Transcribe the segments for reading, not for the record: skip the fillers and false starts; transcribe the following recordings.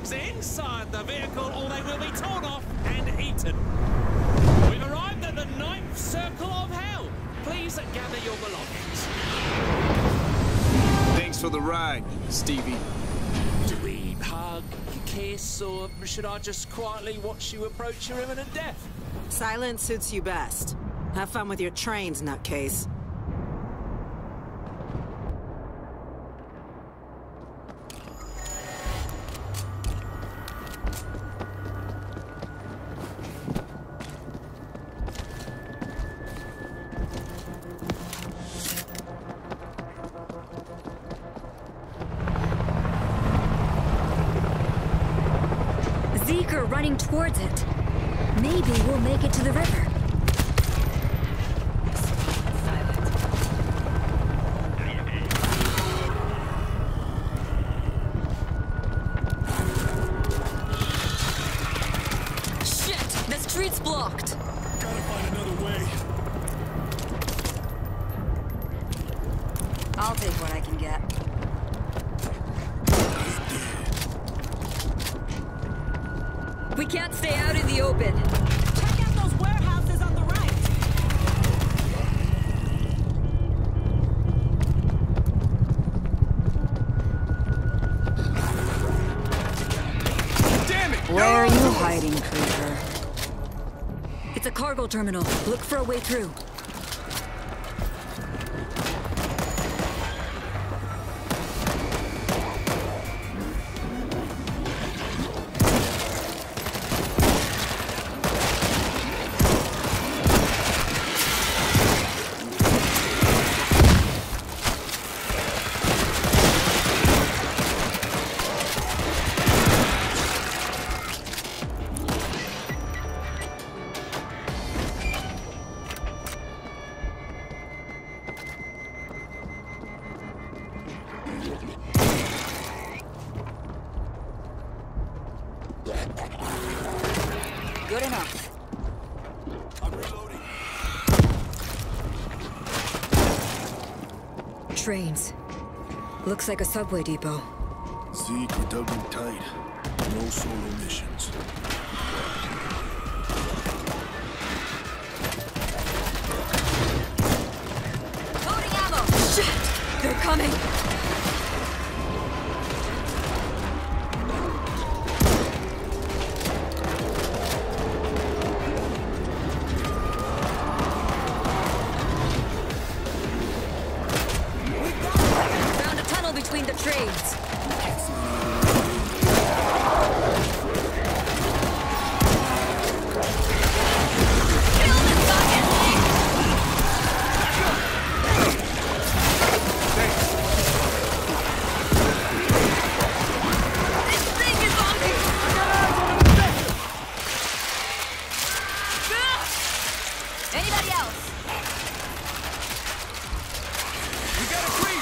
drugs inside the vehicle or they will be torn off and eaten. We've arrived at the 9th circle of hell. Please gather your belongings. Thanks for the ride, Stevie. Do we hug, kiss, or should I just quietly watch you approach your imminent death? Silence suits you best. Have fun with your trains, nutcase. Zeke are running towards it. Maybe we'll make it to the river. Shit! The street's blocked! Gotta find another way. I'll take what I can get. We can't stay out in the open. Check out those warehouses on the right. Damn it! Where are you hiding, creeper? It's a cargo terminal. Look for a way through. Good enough. I'm reloading. Trains. Looks like a subway depot. Zeke, we're dug in tight. No solo missions. Loading ammo! Shit! They're coming! Found a tunnel between the trains. Kill the fucking thing! This thing is on me! Anybody else? We got a creep!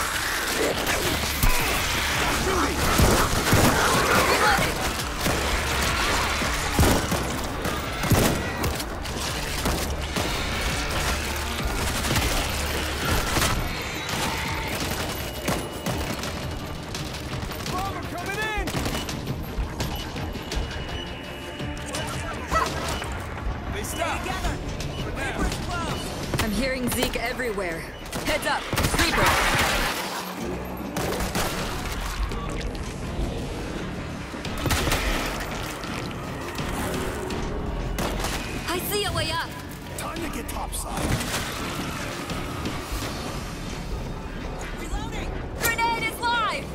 Reloading! Bomber coming in! They stopped. Together. Reaper's close. I'm hearing Zeke everywhere. Heads up, Reaper! I see a way up. Time to get topside. Reloading. Grenade is live!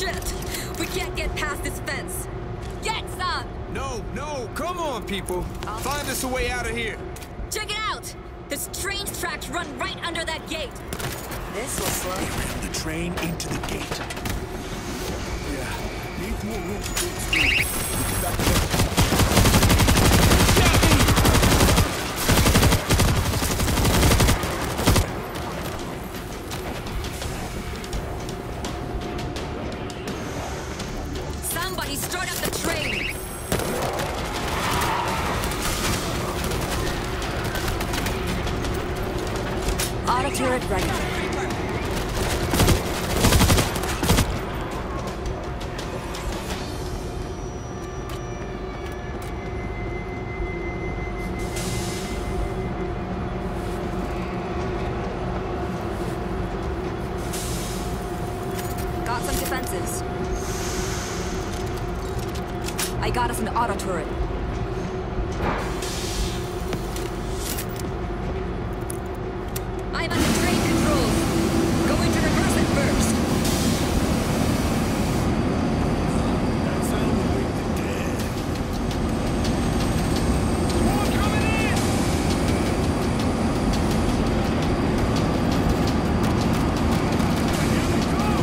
Shit! We can't get past this fence. Get some! No, come on, people. Find us a way out of here. Check it out! There's train tracks run right under that gate. This will slow. They ran the train into the gate. Yeah, needs more room to go through. We get back there. Somebody start up the train! Auto turret ready. Got some defenses. I got us an auto turret. I'm at the train controls. Going to reverse it first. That sound will wake the dead. More coming in! Here they come!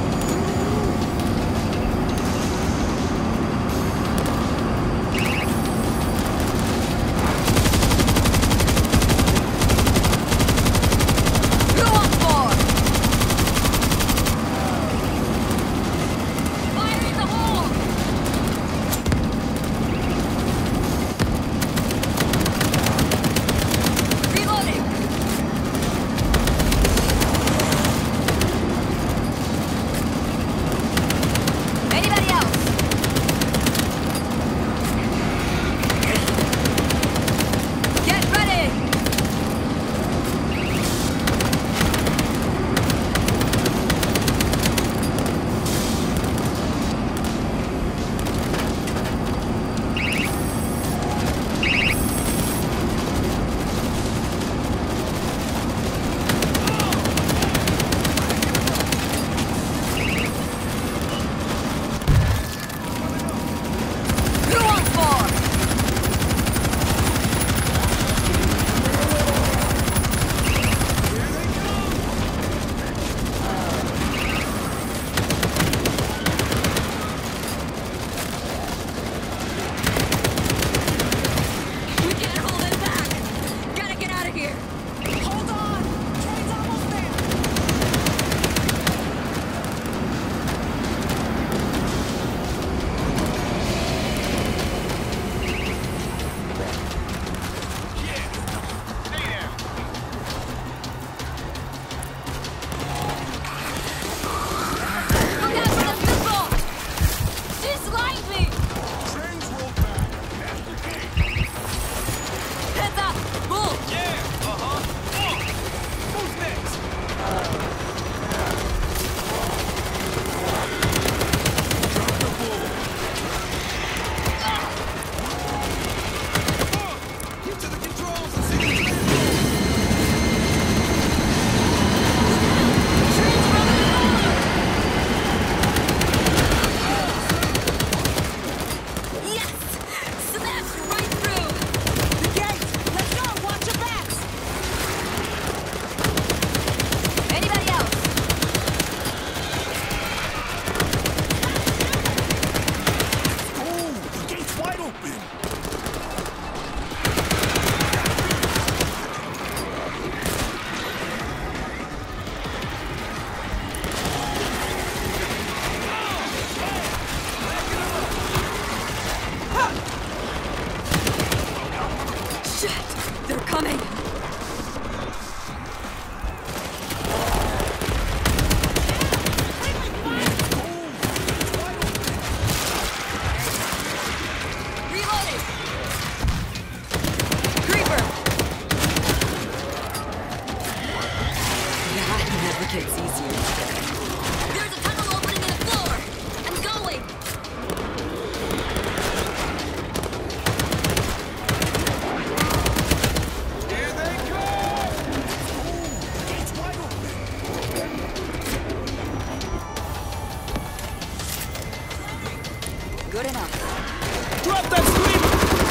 Good enough. Drop that screamer!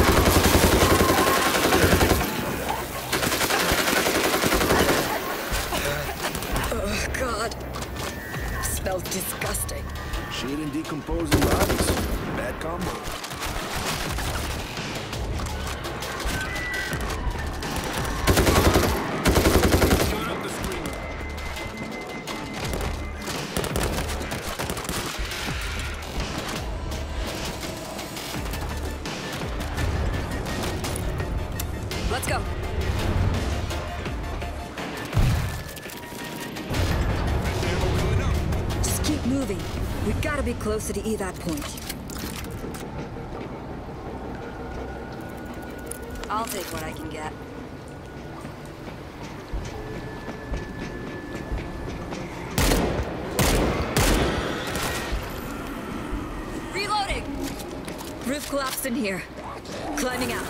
Oh, God. Smells disgusting. Shit and decomposing bodies. Bad combo. Let's go. Just keep moving. We gotta be closer to evac point. I'll take what I can get. Reloading! Roof collapsed in here. Climbing out.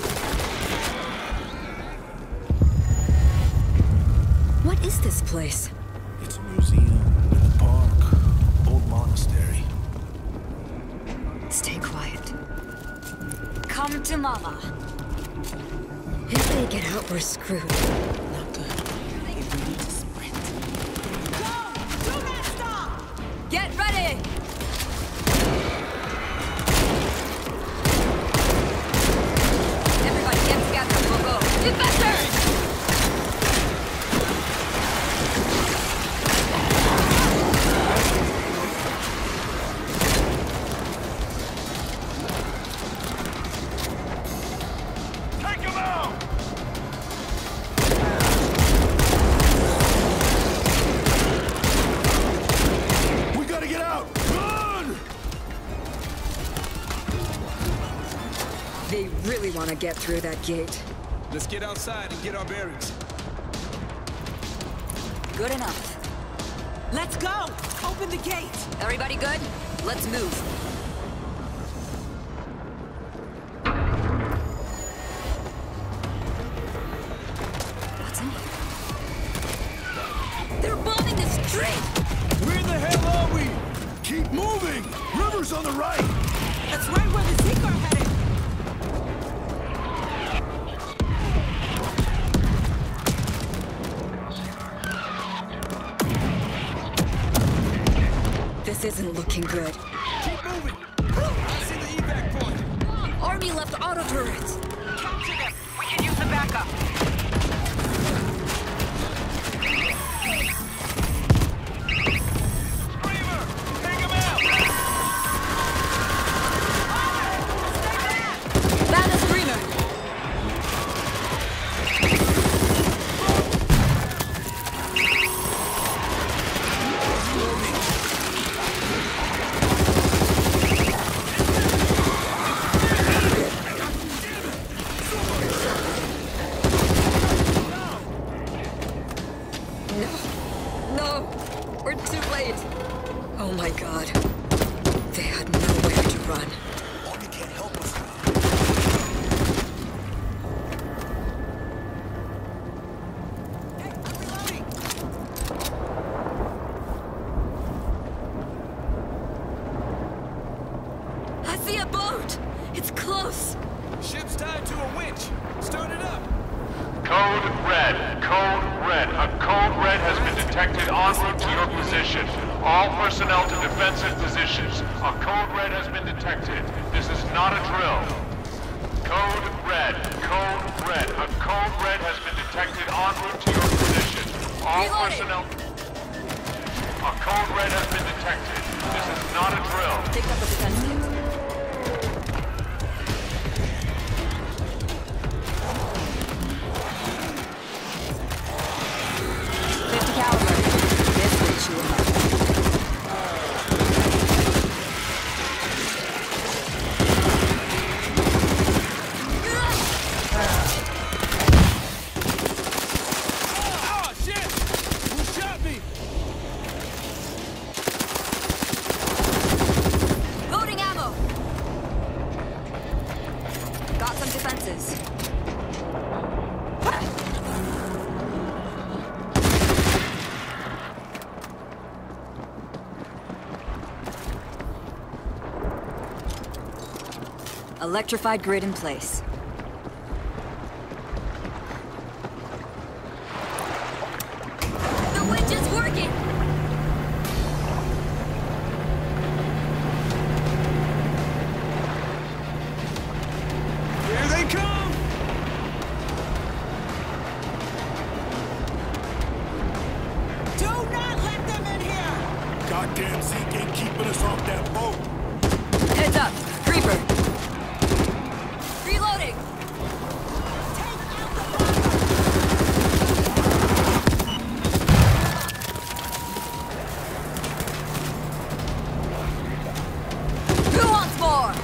What is this place? It's a museum, a park, old monastery. Stay quiet. Come to Mama. If they get out, we're screwed. Not good. We need to sprint. Go! Do not stop! Get ready! Everybody get together. We'll go. Get faster! They really want to get through that gate. Let's get outside and get our bearings. Good enough. Let's go! Open the gate! Everybody good? Let's move. What's in here? They're bombing the street! Where the hell are we? Keep moving! River's on the right! That's right where the Zeke are headed! This isn't looking good. Keep moving! I see the evac point! Army left auto turrets! Capture them! We can use the backup! Screamer! Take him out! Ban the Screamer! No, we're too late. Oh my God. They had nowhere to run. Army can't help us. I see a boat! It's close! Ship's tied to a winch. Start it up. Code Red. Code Red. A Code Red has been detected en route to your position. All personnel to defensive positions. A Code Red has been detected. This is not a drill. Code Red. Code Red. A Code Red has been detected en route to your position. All Reloading. personnel... A Code Red has been detected. This is not a drill. Pick up a defensive. 50 caliber. This will chew him up. Oh, shit! Who shot me? Electrified grid in place. The winch is working! Here they come! Do not let them in here! Goddamn Zeke ain't keeping us off that boat. Heads up! Creeper! Reloading! Who wants more?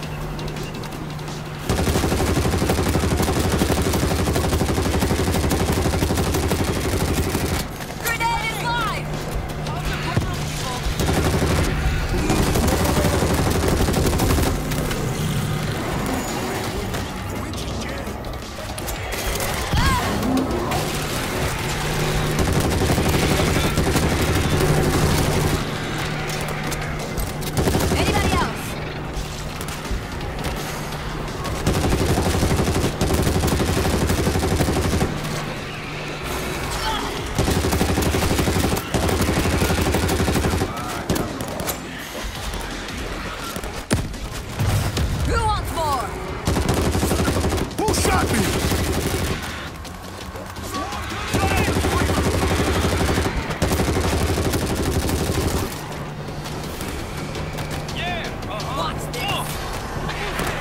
Grenade is live! Winch is jammed. Anybody else? Who wants more? Who shot me? Watch this!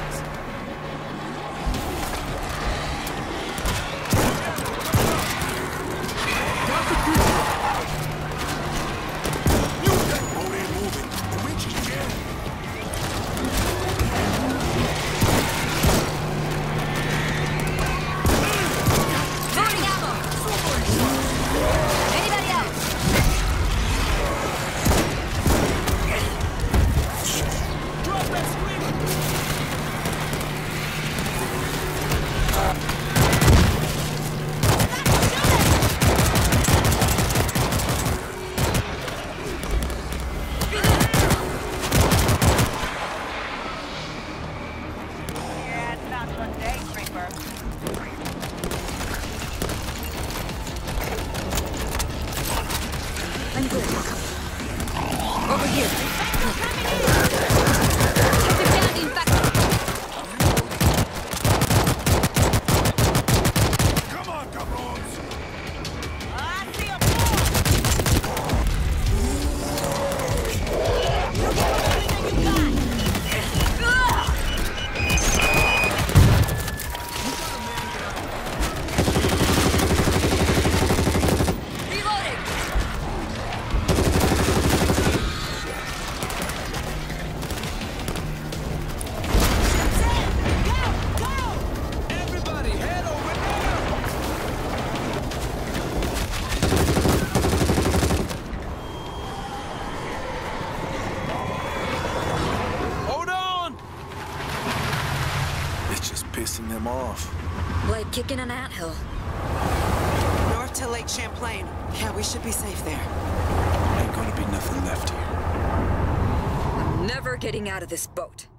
Use that boat ain't moving. The winch is jammed. Loading ammo! Anybody else? Drop that screamer! Yeah, it's not one day, Creeper. I'm good. Over here. Defending factory. Come on, cabrones. I see a ball! Reloading! Everybody, head over there! Hold on! It's just pissing them off. Like kicking an anthill. North to Lake Champlain. Yeah, we should be safe there. Ain't gonna be nothing left here. I'm never getting out of this boat.